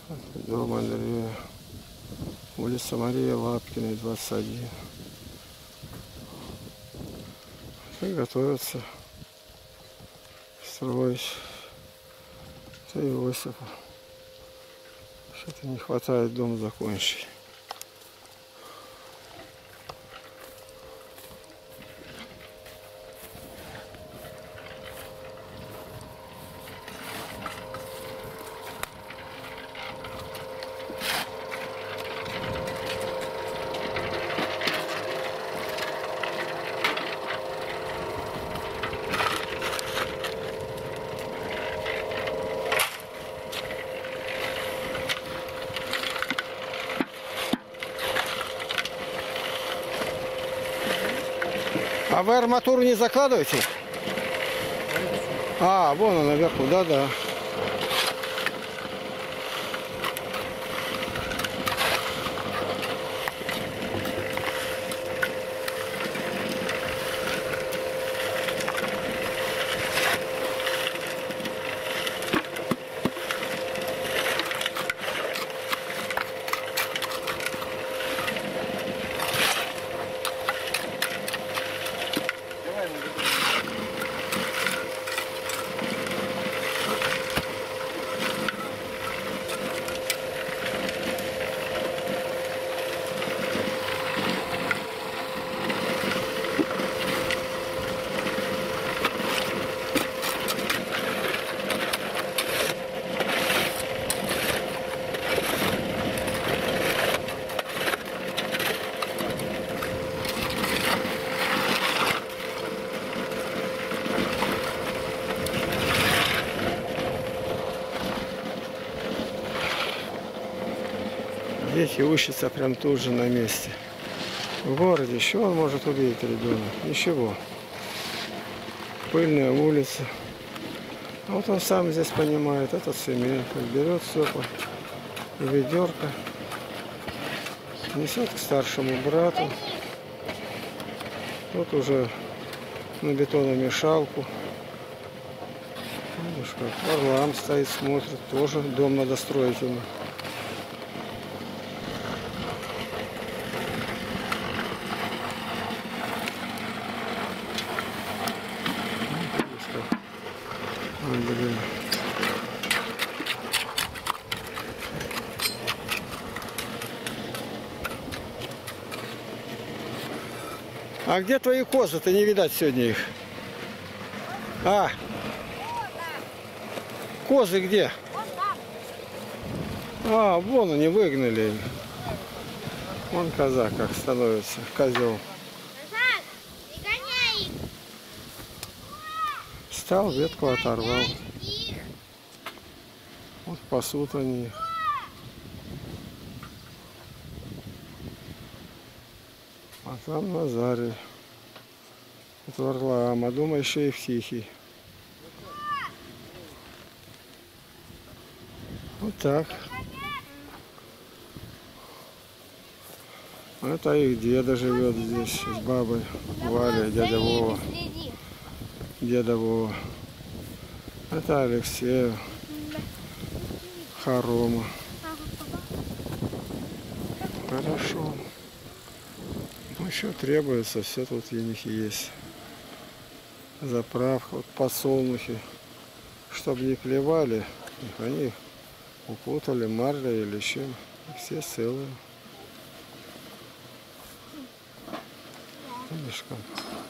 Дом Андрея. Улица Мария Лапкиной, 21. И готовятся строить. Это Иосифа. Что-то не хватает дом закончить. А вы арматуру не закладываете? А, вон она наверху, да-да. Дети учатся прям тут же на месте. В городе еще он может увидеть ребенок. Ничего. Пыльная улица. А вот он сам здесь понимает, это цемент. Он берет все по ведерко, несет к старшему брату. Тут уже на бетономешалку. Видишь, как Варлам стоит, смотрит. Тоже дом надо строить ему. Блин. А где твои козы-то? Не видать сегодня их. А, козы где? А, вон они выгнали. Вон коза как становится, козел. Встал, ветку оторвал. Вот пасут они. А там Назарий. Это Варлаам, а дома еще и Евтихий. Вот так. Это их деда живет здесь с бабой Валей, дядя Вова. Деда Вова. Это Алексей. Хорома. Хорошо. Ну, еще требуется, все тут у них есть. Заправка, вот подсолнухи. Чтобы не клевали, они укутали марлей или чем. Все целые. Видишь как.